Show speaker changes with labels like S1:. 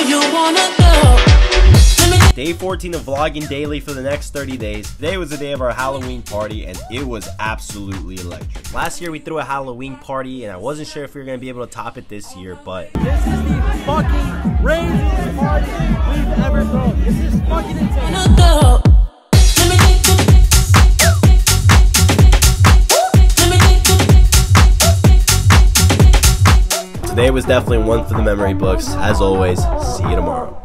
S1: you wanna go.
S2: Day 14 of vlogging daily for the next 30 days. Today was the day of our Halloween party and it was absolutely electric. Last year we threw a Halloween party and I wasn't sure if we were going to be able to top it this year, but
S3: this is the fucking craziest party we've ever thrown. This is fucking insane.
S2: Today was definitely one for the memory books. As always, see you tomorrow.